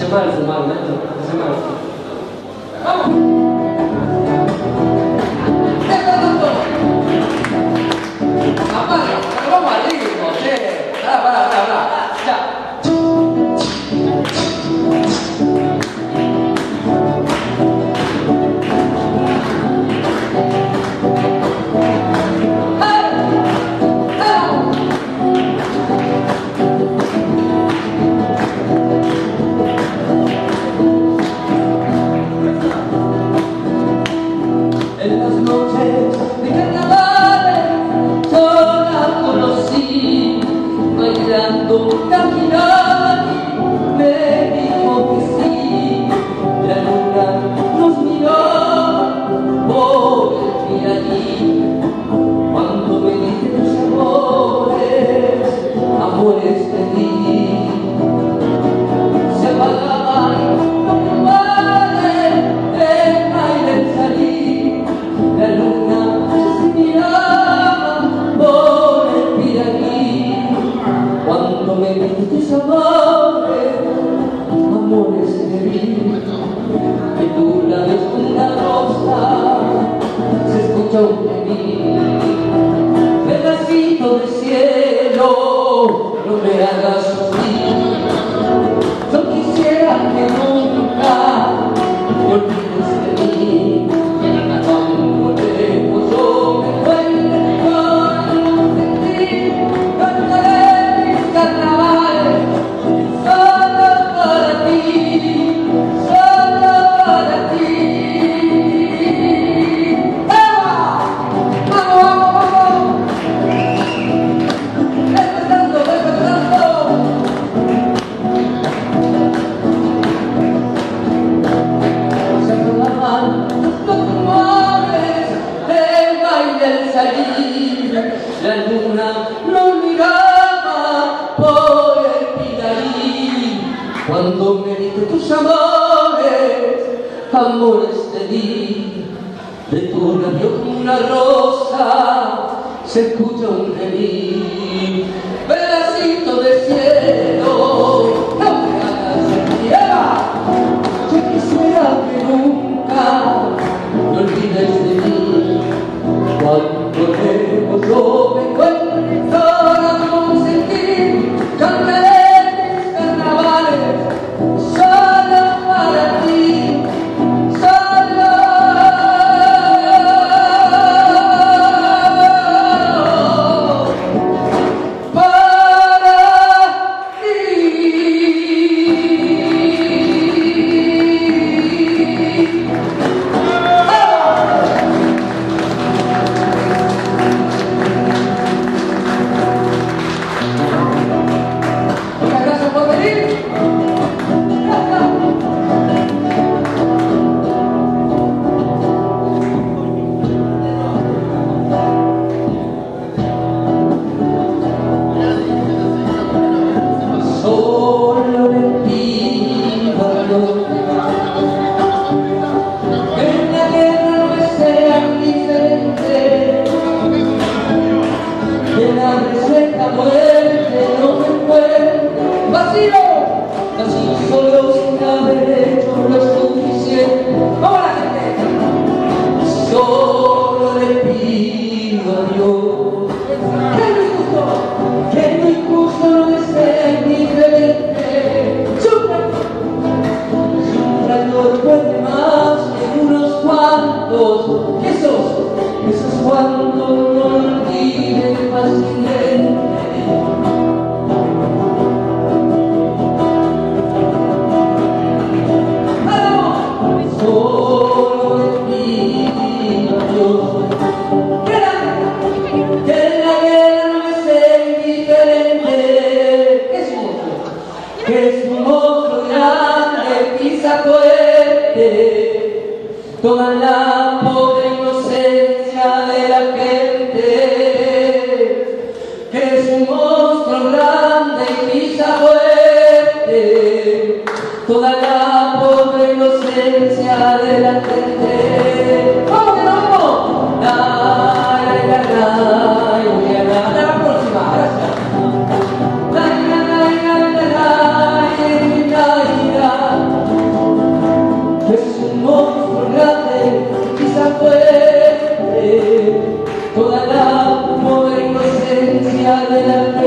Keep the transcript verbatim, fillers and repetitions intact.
hace mal fumar, ¿no? Hace mal. ¡Vamos! Apaga, pero vamos al ritmo, che. Pará, pará, pará, pará. Ya. En las noches de carnaval yo la conocí bailando Cajinani, me dijo que sí. La luna nos miró por el Piraní. Cuando me dije tus amores, amores te di, se apagaban los lugares del baile salí. La luna se miraba por el Piraní. Cuando me diste tus amores, amores te vi. Que tú la ves una rosa, se escucha un gemir. Pedacito de cielo, no me hagas sufrir. Yo quisiera que nunca te olvides de mí. Cuando lejos yo me encuentre con sentir, cantaré mis carnavales solo para ti, solo para ti. ¡Vamos! ¡Vamos, vamos, vamos! ¡Empezando, empezando! Se acababan los rumores del baile al salir. La luna nos miraba por el Piraní. Cuando me diste tus amores, amores te di. De tu labio como una rosa se escucha un gemir. Pedacito de cielo, no me hagas sentir. Yo quisiera que nunca te olvides de mí. Cuando lejos yo me encuentre sola con sentir, cantaré mis carnavales solo para ti, solo para ti. Muchas gracias por venir. Solo le pido a Dios que en la guerra no me sea indiferente, que la receta muerte no me encuentre vacío, así solo sin haber hecho lo suficiente. ¡Vamos la gente! Solo le pido a Dios que no es justo, que no es justo no me sea indiferente. ¡Sufra! Sufra no puede más que unos cuantos, esos, esos cuantos no lo olviden fácilmente. Solo le pido a Dios que la, que la guerra no me sea indiferente. ¿Qué es un monstruo? Que es un monstruo grande, pisa fuerte toda la pobre inocencia de la gente. Que es un monstruo grande y pisa fuerte toda la pobre inocencia de la gente. ¡Vamos, que vamos! La, la, la, la, la, la, la, la próxima, gracias. La, la, la, la, la, la, la, la, la, hacia adelante.